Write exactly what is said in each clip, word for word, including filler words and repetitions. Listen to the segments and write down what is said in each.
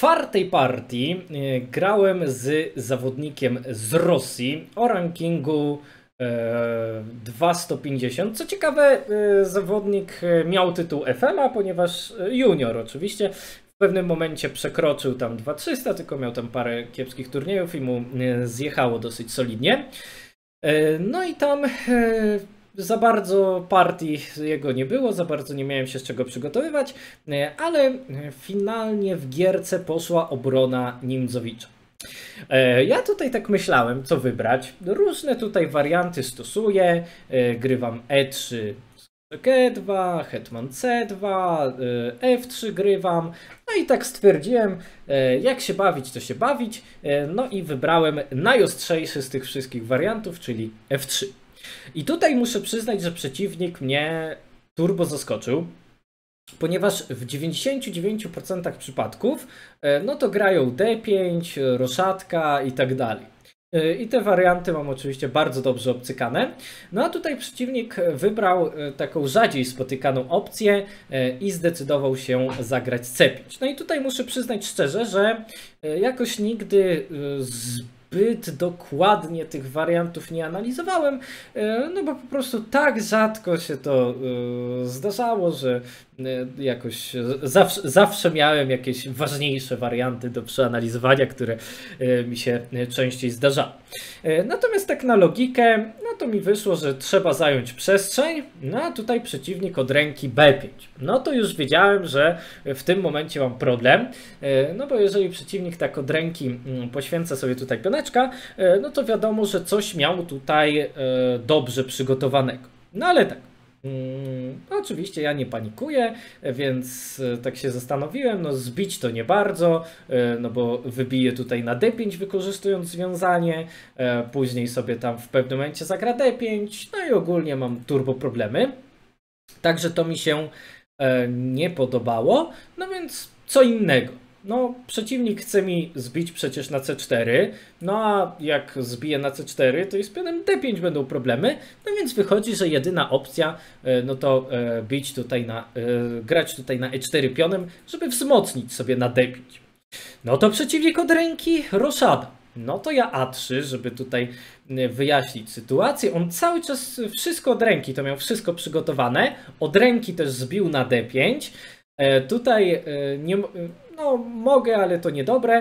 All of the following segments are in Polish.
czwartej partii grałem z zawodnikiem z Rosji o rankingu dwa sto pięćdziesiąt. Co ciekawe, zawodnik miał tytuł F M A, ponieważ junior oczywiście. W pewnym momencie przekroczył tam dwa tysiące trzysta, tylko miał tam parę kiepskich turniejów i mu zjechało dosyć solidnie. No i tam za bardzo partii jego nie było, za bardzo nie miałem się z czego przygotowywać, ale finalnie w gierce poszła obrona Nimzowicza. Ja tutaj tak myślałem, co wybrać. Różne tutaj warianty stosuję. Grywam E trzy, G dwa, hetman C dwa, F trzy grywam. No i tak stwierdziłem, jak się bawić, to się bawić. No i wybrałem najostrzejszy z tych wszystkich wariantów, czyli F trzy. I tutaj muszę przyznać, że przeciwnik mnie turbo zaskoczył, ponieważ w dziewięćdziesięciu dziewięciu procentach przypadków no to grają D pięć, roszatka i tak dalej. I te warianty mam oczywiście bardzo dobrze obcykane. No a tutaj przeciwnik wybrał taką rzadziej spotykaną opcję i zdecydował się zagrać C pięć. No i tutaj muszę przyznać szczerze, że jakoś nigdy zbyt dokładnie tych wariantów nie analizowałem, no bo po prostu tak rzadko się to zdarzało, że jakoś zawsze, zawsze miałem jakieś ważniejsze warianty do przeanalizowania, które mi się częściej zdarzały. Natomiast tak na logikę, no to mi wyszło, że trzeba zająć przestrzeń, no a tutaj przeciwnik od ręki B pięć. No to już wiedziałem, że w tym momencie mam problem, no bo jeżeli przeciwnik tak od ręki poświęca sobie tutaj pioneczka, no to wiadomo, że coś miał tutaj dobrze przygotowanego. No ale tak. Hmm, oczywiście ja nie panikuję, więc tak się zastanowiłem, no zbić to nie bardzo, no bo wybiję tutaj na D pięć wykorzystując związanie, później sobie tam w pewnym momencie zagra D pięć, no i ogólnie mam turbo problemy, także to mi się nie podobało, no więc co innego. No, przeciwnik chce mi zbić przecież na C cztery, no a jak zbiję na C cztery, to i z pionem D pięć będą problemy, no więc wychodzi, że jedyna opcja, no to bić tutaj na, grać tutaj na E cztery pionem, żeby wzmocnić sobie na D pięć. No to przeciwnik od ręki roszada. No to ja A trzy, żeby tutaj wyjaśnić sytuację. On cały czas wszystko od ręki, to miał wszystko przygotowane, od ręki też zbił na D pięć. Tutaj nie... No mogę, ale to niedobre,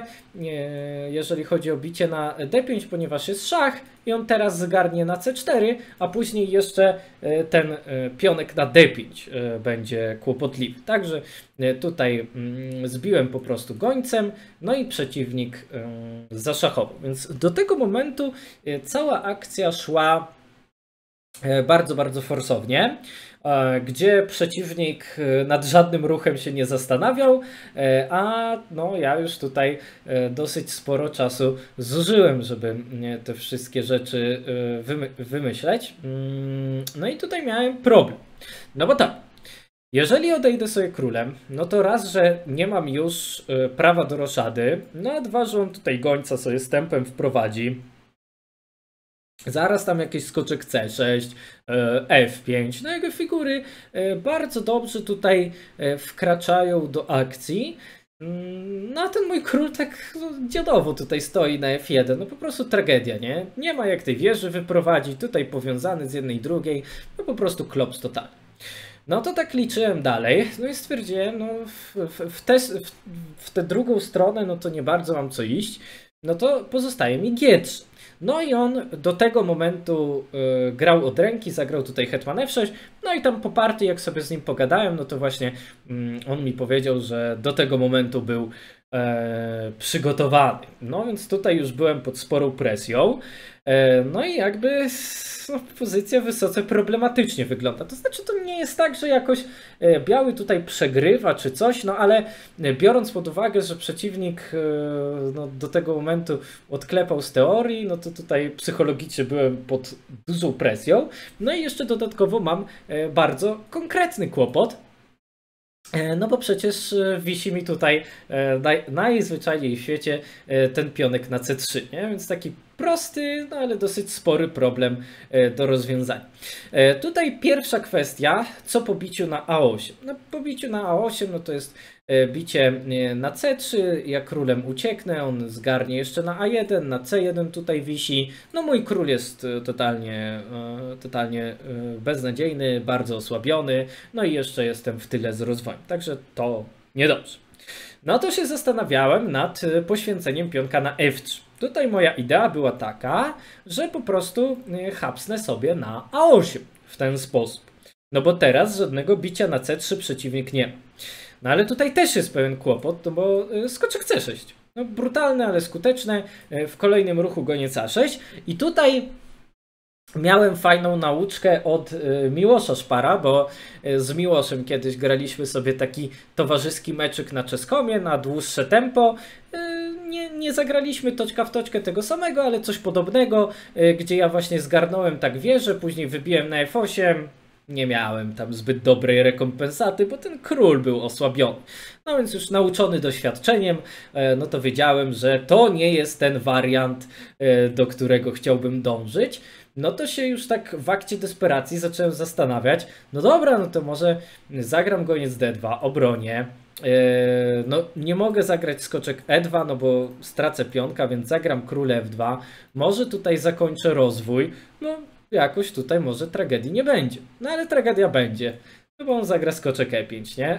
jeżeli chodzi o bicie na D pięć, ponieważ jest szach i on teraz zgarnie na C cztery, a później jeszcze ten pionek na D pięć będzie kłopotliwy. Także tutaj zbiłem po prostu gońcem, no i przeciwnik zaszachował. Więc do tego momentu cała akcja szła bardzo, bardzo forsownie, gdzie przeciwnik nad żadnym ruchem się nie zastanawiał, a no ja już tutaj dosyć sporo czasu zużyłem, żeby te wszystkie rzeczy wymyśleć. No i tutaj miałem problem. No bo tak, jeżeli odejdę sobie królem, no to raz, że nie mam już prawa do roszady, no a dwa, że on tutaj gońca sobie z tempem wprowadzi. Zaraz tam jakiś skoczek C sześć, F pięć, no jego figury bardzo dobrze tutaj wkraczają do akcji. No a ten mój król tak no, dziadowo tutaj stoi na F jeden, no po prostu tragedia, nie? Nie ma jak tej wieży wyprowadzić, tutaj powiązany z jednej drugiej, no po prostu klops totalny. No to tak liczyłem dalej, no i stwierdziłem, no w, w, w, te, w, w tę drugą stronę, no to nie bardzo mam co iść, no to pozostaje mi G trzy. No i on do tego momentu y, grał od ręki, zagrał tutaj hetman F sześć, no i tam po partii jak sobie z nim pogadałem, no to właśnie y, on mi powiedział, że do tego momentu był e, przygotowany. No więc tutaj już byłem pod sporą presją, e, no i jakby no, pozycja wysoce problematycznie wygląda. To znaczy to nie jest tak, że jakoś e, biały tutaj przegrywa czy coś, no ale e, biorąc pod uwagę, że przeciwnik e, no, do tego momentu odklepał z teorii, no to tutaj psychologicznie byłem pod dużą presją. No i jeszcze dodatkowo mam e, bardzo konkretny kłopot. No bo przecież wisi mi tutaj naj, najzwyczajniej w świecie ten pionek na C trzy, nie? Więc taki prosty, no ale dosyć spory problem do rozwiązania. Tutaj pierwsza kwestia, co po biciu na A osiem? No po biciu na A osiem, no to jest bicie na C trzy, ja królem ucieknę, on zgarnie jeszcze na A jeden, na C jeden tutaj wisi. No mój król jest totalnie, totalnie beznadziejny, bardzo osłabiony, no i jeszcze jestem w tyle z rozwojem, także to niedobrze. No to się zastanawiałem nad poświęceniem pionka na F trzy. Tutaj moja idea była taka, że po prostu chapsnę sobie na A osiem w ten sposób. No bo teraz żadnego bicia na C trzy przeciwnik nie ma. No ale tutaj też jest pewien kłopot, no bo skoczek C sześć. No brutalne, ale skuteczne. W kolejnym ruchu goniec A sześć. I tutaj miałem fajną nauczkę od Miłosza Szpara, bo z Miłoszem kiedyś graliśmy sobie taki towarzyski meczyk na Czeskomie, na dłuższe tempo. Nie, nie zagraliśmy toczka w toczkę tego samego, ale coś podobnego, gdzie ja właśnie zgarnąłem tak wieżę, później wybiłem na F osiem. Nie miałem tam zbyt dobrej rekompensaty, bo ten król był osłabiony. No więc już nauczony doświadczeniem, no to wiedziałem, że to nie jest ten wariant, do którego chciałbym dążyć. No to się już tak w akcie desperacji zacząłem zastanawiać, no dobra, no to może zagram goniec D dwa, obronię. No nie mogę zagrać skoczek E dwa, no bo stracę pionka, więc zagram król F dwa. Może tutaj zakończę rozwój, no jakoś tutaj może tragedii nie będzie. No ale tragedia będzie, no bo on zagra skoczek E pięć, nie?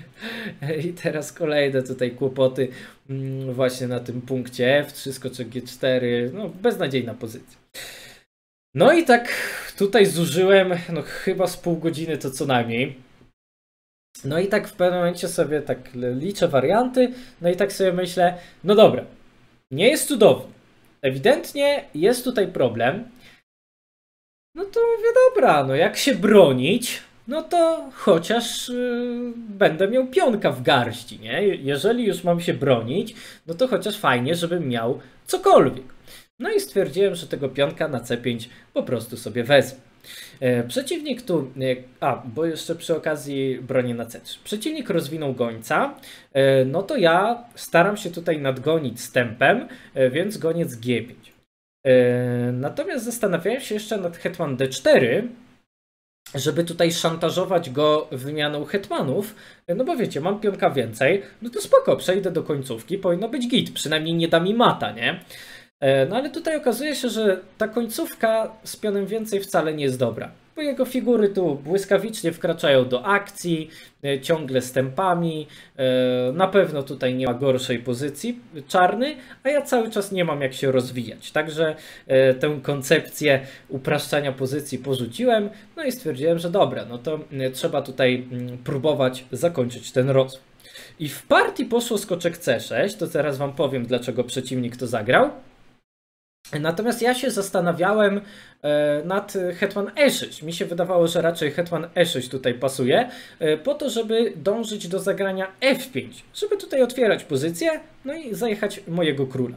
I teraz kolejne tutaj kłopoty właśnie na tym punkcie F trzy, skoczek G cztery, no beznadziejna pozycja. No i tak tutaj zużyłem, no chyba z pół godziny to co najmniej. No i tak w pewnym momencie sobie tak liczę warianty, no i tak sobie myślę, no dobra, nie jest cudownie. Ewidentnie jest tutaj problem. No to mówię, dobra, no jak się bronić, no to chociaż yy, będę miał pionka w garści, nie? Jeżeli już mam się bronić, no to chociaż fajnie, żebym miał cokolwiek. No i stwierdziłem, że tego pionka na C pięć po prostu sobie wezmę. E, przeciwnik tu, e, a bo jeszcze przy okazji bronię na C trzy. Przeciwnik rozwinął gońca, e, no to ja staram się tutaj nadgonić z tempem, e, więc goniec G pięć. E, natomiast zastanawiałem się jeszcze nad hetman D cztery, żeby tutaj szantażować go wymianą hetmanów, no bo wiecie, mam pionka więcej, no to spoko, przejdę do końcówki, powinno być git, przynajmniej nie da mi mata, nie? No ale tutaj okazuje się, że ta końcówka z pionem więcej wcale nie jest dobra, bo jego figury tu błyskawicznie wkraczają do akcji, ciągle z tempami, na pewno tutaj nie ma gorszej pozycji czarny, a ja cały czas nie mam jak się rozwijać, także tę koncepcję upraszczania pozycji porzuciłem, no i stwierdziłem, że dobra, no to trzeba tutaj próbować zakończyć ten rozwój. I w partii poszło skoczek C sześć, to zaraz wam powiem, dlaczego przeciwnik to zagrał. Natomiast ja się zastanawiałem nad hetman E sześć. Mi się wydawało, że raczej hetman E sześć tutaj pasuje, po to, żeby dążyć do zagrania F pięć, żeby tutaj otwierać pozycję, no i zajechać mojego króla.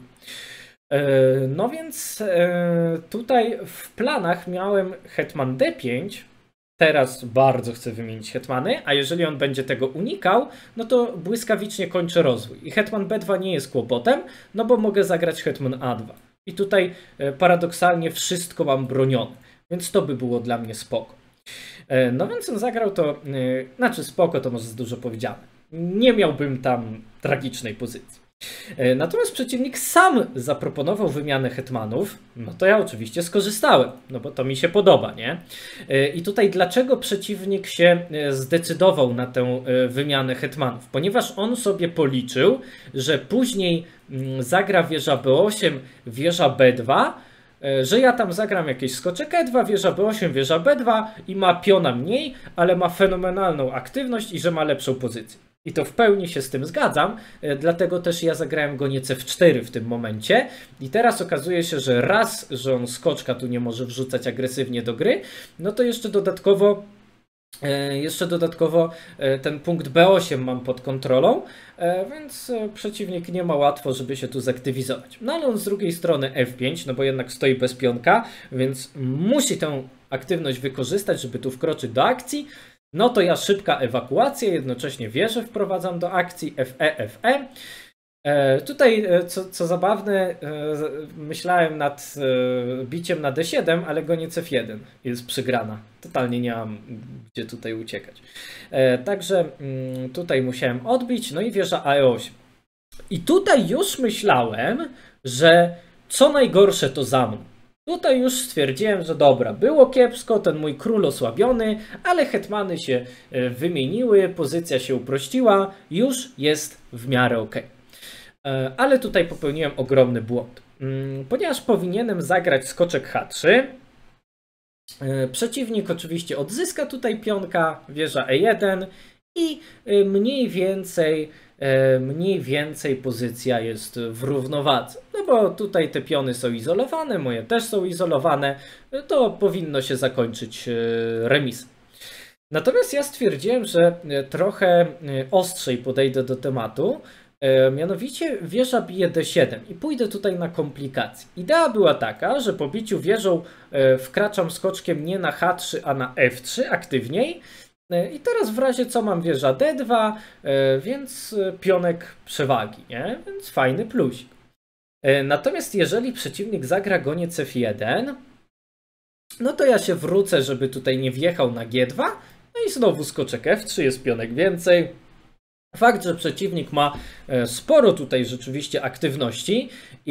No więc tutaj w planach miałem hetman D pięć. Teraz bardzo chcę wymienić hetmany, a jeżeli on będzie tego unikał, no to błyskawicznie kończę rozwój. I hetman B dwa nie jest kłopotem, no bo mogę zagrać hetman A dwa. I tutaj paradoksalnie wszystko mam bronione, więc to by było dla mnie spoko. No więc on zagrał to, znaczy spoko to może za dużo powiedziane. Nie miałbym tam tragicznej pozycji. Natomiast przeciwnik sam zaproponował wymianę hetmanów, no to ja oczywiście skorzystałem, no bo to mi się podoba, nie? I tutaj dlaczego przeciwnik się zdecydował na tę wymianę hetmanów? Ponieważ on sobie policzył, że później zagra wieża B osiem, wieża B dwa, że ja tam zagram jakieś skoczek E dwa, wieża B osiem, wieża B dwa i ma piona mniej, ale ma fenomenalną aktywność i że ma lepszą pozycję. I to w pełni się z tym zgadzam, dlatego też ja zagrałem goniec F cztery w tym momencie i teraz okazuje się, że raz, że on skoczka tu nie może wrzucać agresywnie do gry, no to jeszcze dodatkowo jeszcze dodatkowo ten punkt B osiem mam pod kontrolą, więc przeciwnik nie ma łatwo, żeby się tu zaktywizować. No ale on z drugiej strony F pięć, no bo jednak stoi bez pionka, więc musi tę aktywność wykorzystać, żeby tu wkroczyć do akcji. No to ja szybka ewakuacja, jednocześnie wieżę wprowadzam do akcji F E, F E. E, tutaj, e, co, co zabawne, e, myślałem nad e, biciem na D siedem, ale goniec F jeden jest przegrana. Totalnie nie mam gdzie tutaj uciekać. E, także mm, tutaj musiałem odbić, no i wieża A E osiem. I tutaj już myślałem, że co najgorsze to za mną. Tutaj już stwierdziłem, że dobra, było kiepsko, ten mój król osłabiony, ale hetmany się wymieniły, pozycja się uprościła, już jest w miarę ok. Ale tutaj popełniłem ogromny błąd, ponieważ powinienem zagrać skoczek H trzy. Przeciwnik oczywiście odzyska tutaj pionka, wieża E jeden i mniej więcej mniej więcej pozycja jest w równowadze. No bo tutaj te piony są izolowane, moje też są izolowane, to powinno się zakończyć remisem. Natomiast ja stwierdziłem, że trochę ostrzej podejdę do tematu, mianowicie wieża bije D siedem i pójdę tutaj na komplikacje. Idea była taka, że po biciu wieżą wkraczam skoczkiem nie na H trzy, a na F trzy aktywniej. I teraz w razie co mam wieża D dwa, więc pionek przewagi, nie? Więc fajny plusik. Natomiast jeżeli przeciwnik zagra goniec F jeden, no to ja się wrócę, żeby tutaj nie wjechał na G dwa, no i znowu skoczek F trzy, jest pionek więcej. Fakt, że przeciwnik ma sporo tutaj rzeczywiście aktywności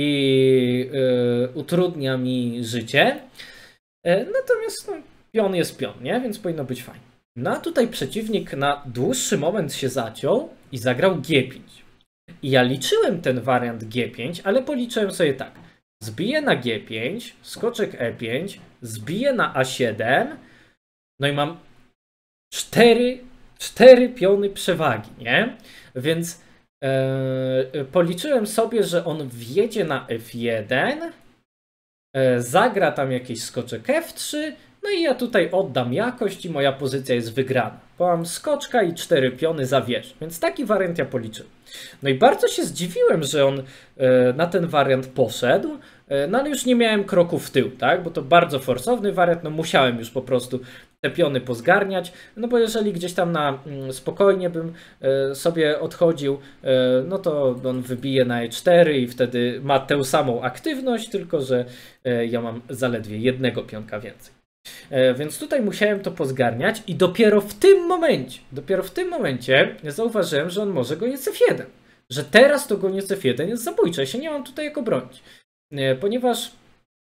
i utrudnia mi życie, natomiast no, pion jest pion, nie? Więc powinno być fajnie. No a tutaj przeciwnik na dłuższy moment się zaciął i zagrał G pięć. I ja liczyłem ten wariant G pięć, ale policzyłem sobie tak. Zbiję na G pięć, skoczek E pięć, zbiję na A siedem, no i mam cztery, cztery piony przewagi, nie? Więc yy, policzyłem sobie, że on wjedzie na F jeden, yy, zagra tam jakiś skoczek F trzy, no i ja tutaj oddam jakość i moja pozycja jest wygrana. Bo mam skoczka i cztery piony za wieżę, więc taki wariant ja policzyłem. No i bardzo się zdziwiłem, że on e, na ten wariant poszedł, e, no ale już nie miałem kroku w tył, tak? Bo to bardzo forsowny wariant, no musiałem już po prostu te piony pozgarniać, no bo jeżeli gdzieś tam na mm, spokojnie bym e, sobie odchodził, e, no to on wybije na E cztery i wtedy ma tę samą aktywność, tylko że e, ja mam zaledwie jednego pionka więcej. Więc tutaj musiałem to pozgarniać i dopiero w tym momencie, dopiero w tym momencie zauważyłem, że on może goniec F jeden. Że teraz to goniec F jeden jest zabójcze, ja się nie mam tutaj jak obronić. Ponieważ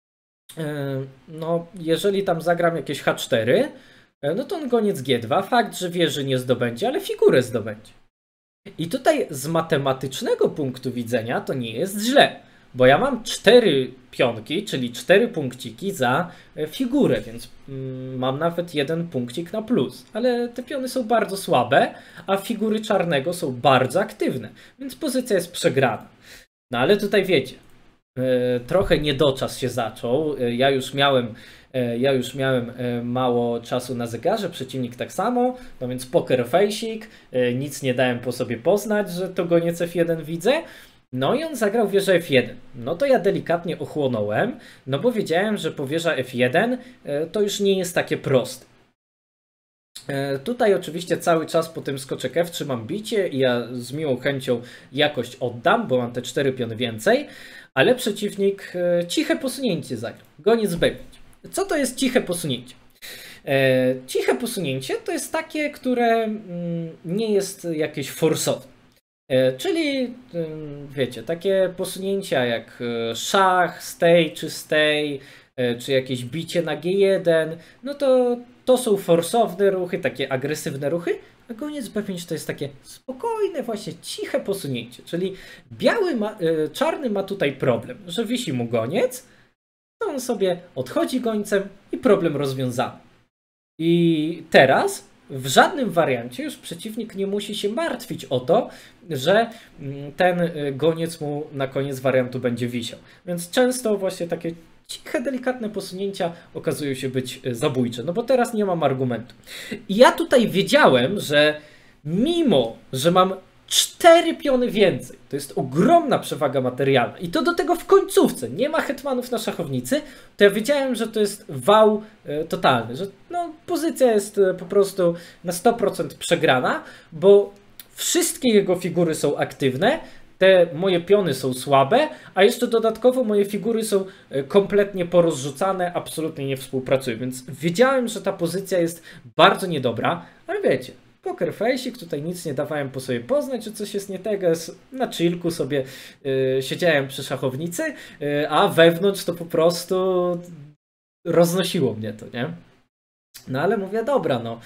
no, jeżeli tam zagram jakieś H cztery, no to on goniec G dwa, fakt, że wieży nie zdobędzie, ale figurę zdobędzie. I tutaj z matematycznego punktu widzenia to nie jest źle. Bo ja mam cztery pionki, czyli cztery punkciki za figurę, więc mam nawet jeden punkcik na plus. Ale te piony są bardzo słabe, a figury czarnego są bardzo aktywne, więc pozycja jest przegrana. No ale tutaj wiecie, trochę niedoczas się zaczął. Ja już miałem, ja już miałem mało czasu na zegarze, przeciwnik tak samo, no więc poker face'ik, nic nie dałem po sobie poznać, że to goniec F jeden widzę. No i on zagrał wieżę F jeden. No to ja delikatnie ochłonąłem, no bo wiedziałem, że po wieża F jeden to już nie jest takie proste. Tutaj oczywiście cały czas po tym skoczek F trzy mam bicie i ja z miłą chęcią jakość oddam, bo mam te cztery piony więcej, ale przeciwnik ciche posunięcie zagrał. Goniec B pięć. Co to jest ciche posunięcie? Ciche posunięcie to jest takie, które nie jest jakieś forsowne. Czyli wiecie, takie posunięcia jak szach, stej czy stej, czy jakieś bicie na G jeden, no to to są forsowne ruchy, takie agresywne ruchy, a goniec B pięć to jest takie spokojne, właśnie ciche posunięcie. Czyli biały ma, czarny ma tutaj problem, że wisi mu goniec, to on sobie odchodzi gońcem i problem rozwiązany. I teraz w żadnym wariancie już przeciwnik nie musi się martwić o to, że ten goniec mu na koniec wariantu będzie wisiał. Więc często właśnie takie ciche, delikatne posunięcia okazują się być zabójcze, no bo teraz nie mam argumentu. I ja tutaj wiedziałem, że mimo, że mam cztery piony więcej, to jest ogromna przewaga materialna i to do tego w końcówce, nie ma hetmanów na szachownicy, to ja wiedziałem, że to jest wał e, totalny, że no, pozycja jest e, po prostu na sto procent przegrana, bo wszystkie jego figury są aktywne, te moje piony są słabe, a jeszcze dodatkowo moje figury są kompletnie porozrzucane, absolutnie nie współpracują, więc wiedziałem, że ta pozycja jest bardzo niedobra, ale wiecie, poker face'ik, tutaj nic nie dawałem po sobie poznać, że coś jest nie tego, na chillku sobie yy, siedziałem przy szachownicy, yy, a wewnątrz to po prostu roznosiło mnie to, nie? No ale mówię, dobra, no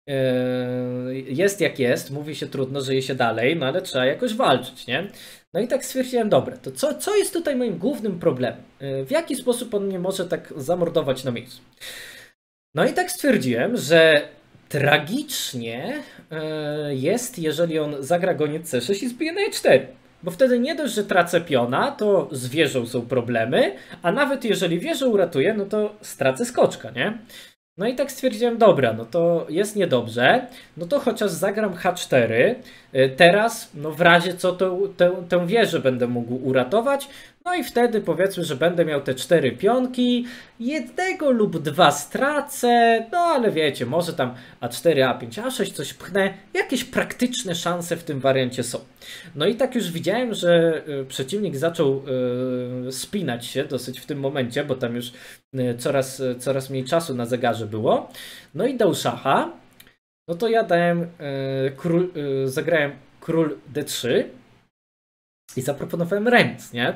yy, jest jak jest, mówi się trudno, żyje się dalej, no ale trzeba jakoś walczyć, nie? No i tak stwierdziłem, dobra, to co, co jest tutaj moim głównym problemem? Yy, w jaki sposób on mnie może tak zamordować na miejscu? No i tak stwierdziłem, że tragicznie jest, jeżeli on zagra goniec C sześć i zbije na E cztery. Bo wtedy nie dość, że tracę piona, to z wieżą są problemy, a nawet jeżeli wieżę uratuję, no to stracę skoczka, nie? No i tak stwierdziłem, dobra, no to jest niedobrze, no to chociaż zagram H cztery, teraz no w razie co to, tę, tę wieżę będę mógł uratować, no i wtedy powiedzmy, że będę miał te cztery pionki, jednego lub dwa stracę, no ale wiecie, może tam A cztery, A pięć, A sześć coś pchnę, jakieś praktyczne szanse w tym wariancie są. No i tak już widziałem, że przeciwnik zaczął yy, spinać się dosyć w tym momencie, bo tam już yy, coraz, yy, coraz mniej czasu na zegarze było. No i dał szacha, no to ja dałem, yy, król, yy, zagrałem król D trzy i zaproponowałem remis, nie?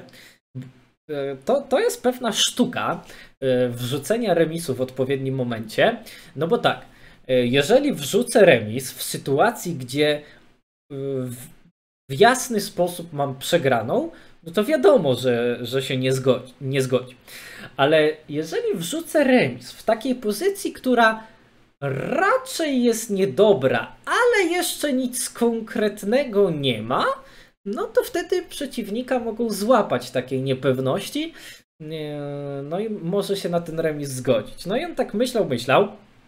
To, to jest pewna sztuka wrzucenia remisu w odpowiednim momencie, no bo tak, jeżeli wrzucę remis w sytuacji, gdzie w, w jasny sposób mam przegraną, no to wiadomo, że, że się nie zgodzi, nie zgodzi. Ale jeżeli wrzucę remis w takiej pozycji, która raczej jest niedobra, ale jeszcze nic konkretnego nie ma, no to wtedy przeciwnika mogą złapać takiej niepewności, no i może się na ten remis zgodzić. No i on tak myślał, myślał.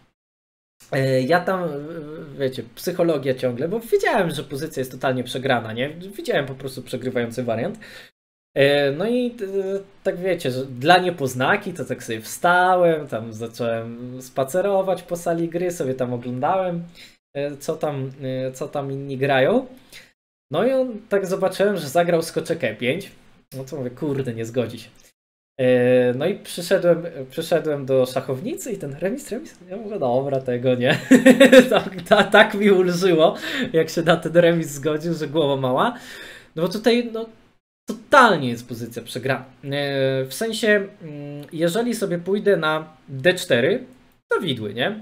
Ja tam, wiecie, psychologia ciągle, bo wiedziałem, że pozycja jest totalnie przegrana, nie? Widziałem po prostu przegrywający wariant. No i tak wiecie, że dla niepoznaki to tak sobie wstałem, tam zacząłem spacerować po sali gry, sobie tam oglądałem, co tam, co tam inni grają. No i on tak zobaczyłem, że zagrał skoczek E pięć. No to mówię, kurde, nie zgodzi się. No i przyszedłem, przyszedłem do szachownicy i ten remis, remis. Ja mówię, dobra, tego nie. tak, tak, tak mi ulżyło, jak się na ten remis zgodził, że głowa mała. No bo tutaj no, totalnie jest pozycja przegrana. W sensie, jeżeli sobie pójdę na D cztery, to widły, nie?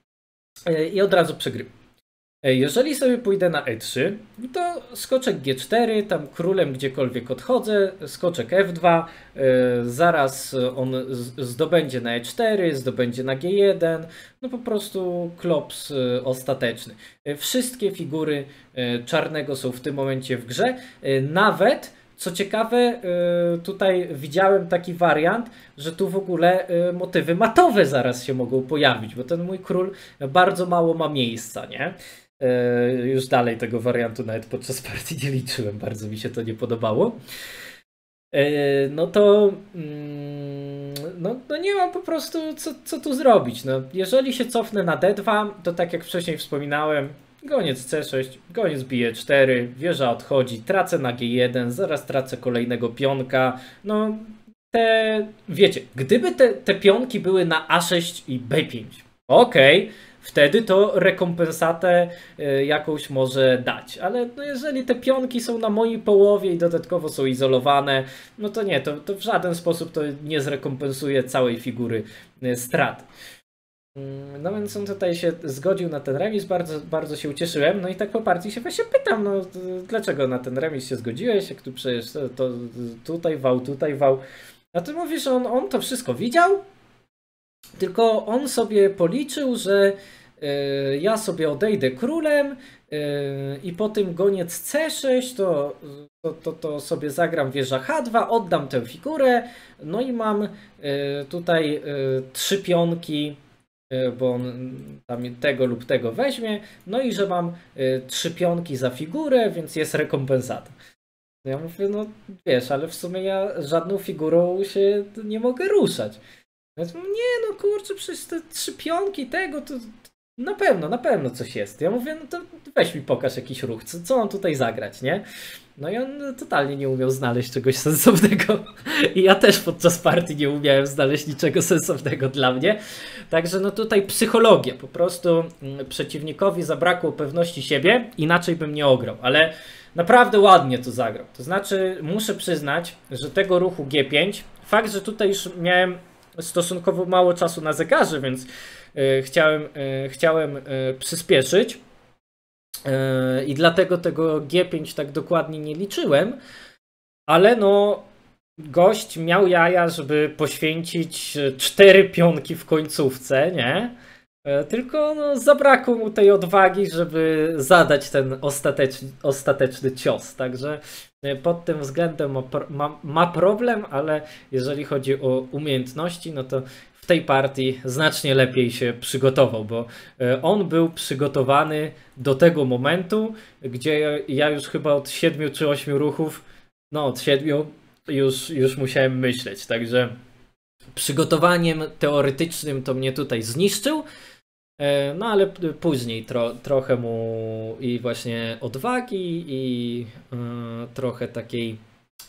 I od razu przegrywam. Jeżeli sobie pójdę na E trzy, to skoczek G cztery, tam królem gdziekolwiek odchodzę, skoczek F dwa, zaraz on zdobędzie na E cztery, zdobędzie na G jeden, no po prostu klops ostateczny. Wszystkie figury czarnego są w tym momencie w grze, nawet co ciekawe, tutaj widziałem taki wariant, że tu w ogóle motywy matowe zaraz się mogą pojawić, bo ten mój król bardzo mało ma miejsca, nie? Już dalej tego wariantu nawet podczas partii nie liczyłem, bardzo mi się to nie podobało. No to no, no nie mam po prostu co, co tu zrobić. No, jeżeli się cofnę na D dwa, to tak jak wcześniej wspominałem, goniec C sześć, goniec bije cztery, wieża odchodzi, tracę na G jeden, zaraz tracę kolejnego pionka. No te, wiecie, gdyby te, te pionki były na A sześć i B pięć, okej, okay, wtedy to rekompensatę jakąś może dać. Ale no jeżeli te pionki są na mojej połowie i dodatkowo są izolowane, no to nie, to, to w żaden sposób to nie zrekompensuje całej figury straty. No więc on tutaj się zgodził na ten remis, bardzo, bardzo się ucieszyłem. No i tak po partii się właśnie pytam, no dlaczego na ten remis się zgodziłeś, jak tu przecież to, to tutaj wał, tutaj wał. A ty mówisz, że on, on to wszystko widział, tylko on sobie policzył, że y, ja sobie odejdę królem y, i po tym goniec C sześć, to, to, to, to sobie zagram wieża H dwa, oddam tę figurę, no i mam y, tutaj y, trzy pionki, bo on tam tego lub tego weźmie, no i że mam y, trzy pionki za figurę, więc jest rekompensata. No ja mówię, no wiesz, ale w sumie ja żadną figurą się nie mogę ruszać. Ja mówię, nie no kurczę, przecież te trzy pionki tego, to Na pewno, na pewno coś jest. Ja mówię, no to weź mi pokaż jakiś ruch, co, co mam tutaj zagrać, nie? No i on totalnie nie umiał znaleźć czegoś sensownego. I ja też podczas partii nie umiałem znaleźć niczego sensownego dla mnie. Także no tutaj psychologia. Po prostu przeciwnikowi zabrakło pewności siebie, inaczej bym nie ograł. Ale naprawdę ładnie to zagrał. To znaczy muszę przyznać, że tego ruchu G pięć, fakt, że tutaj już miałem stosunkowo mało czasu na zegarze, więc yy, chciałem, yy, chciałem yy, przyspieszyć. I dlatego tego G pięć tak dokładnie nie liczyłem, ale no gość miał jaja, żeby poświęcić cztery pionki w końcówce, nie? Tylko no, zabrakło mu tej odwagi, żeby zadać ten ostateczny, ostateczny cios. Także pod tym względem ma, ma, ma problem, ale jeżeli chodzi o umiejętności, no to w tej partii znacznie lepiej się przygotował, bo on był przygotowany do tego momentu, gdzie ja już chyba od siedmiu czy ośmiu ruchów, no od siedmiu już, już musiałem myśleć, także przygotowaniem teoretycznym to mnie tutaj zniszczył, no ale później tro, trochę mu i właśnie odwagi i yy, trochę takiej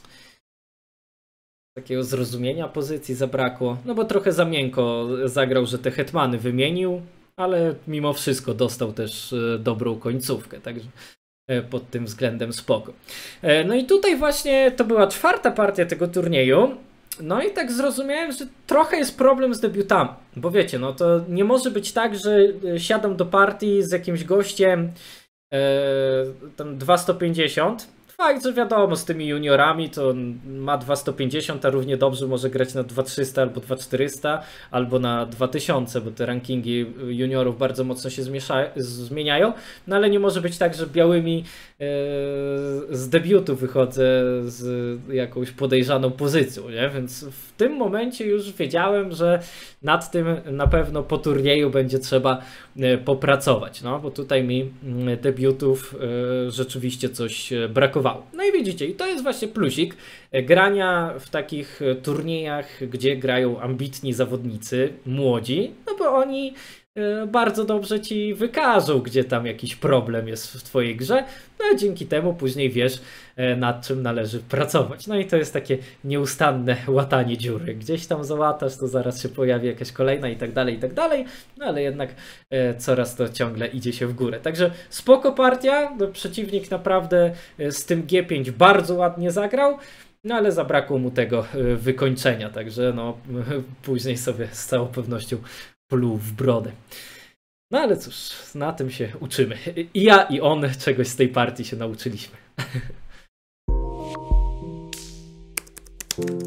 takiego zrozumienia pozycji zabrakło, no bo trochę za miękko zagrał, że te hetmany wymienił, ale mimo wszystko dostał też dobrą końcówkę, także pod tym względem spoko. No i tutaj właśnie to była czwarta partia tego turnieju, no i tak zrozumiałem, że trochę jest problem z debiutami, bo wiecie, no to nie może być tak, że siadam do partii z jakimś gościem tam dwa sto pięćdziesiąt. Fakt, że wiadomo, z tymi juniorami to ma dwa sto pięćdziesiąt, a równie dobrze może grać na dwa tysiące trzysta albo dwa tysiące czterysta albo na dwa tysiące, bo te rankingi juniorów bardzo mocno się zmieniają, no ale nie może być tak, że białymi e, z debiutu wychodzę z jakąś podejrzaną pozycją, nie? Więc w tym momencie już wiedziałem, że nad tym na pewno po turnieju będzie trzeba popracować, no bo tutaj mi debiutów e, rzeczywiście coś brakowało. No i widzicie, i to jest właśnie plusik grania w takich turniejach, gdzie grają ambitni zawodnicy, młodzi, no bo oni bardzo dobrze ci wykażą, gdzie tam jakiś problem jest w twojej grze, no a dzięki temu później wiesz, nad czym należy pracować. No i to jest takie nieustanne łatanie dziury. Gdzieś tam załatasz, to zaraz się pojawi jakaś kolejna i tak dalej, i tak dalej, no ale jednak coraz to ciągle idzie się w górę. Także spoko partia, no, przeciwnik naprawdę z tym G pięć bardzo ładnie zagrał, no ale zabrakło mu tego wykończenia, także no później sobie z całą pewnością pluł w brodę. No ale cóż, na tym się uczymy. I ja, i on czegoś z tej partii się nauczyliśmy.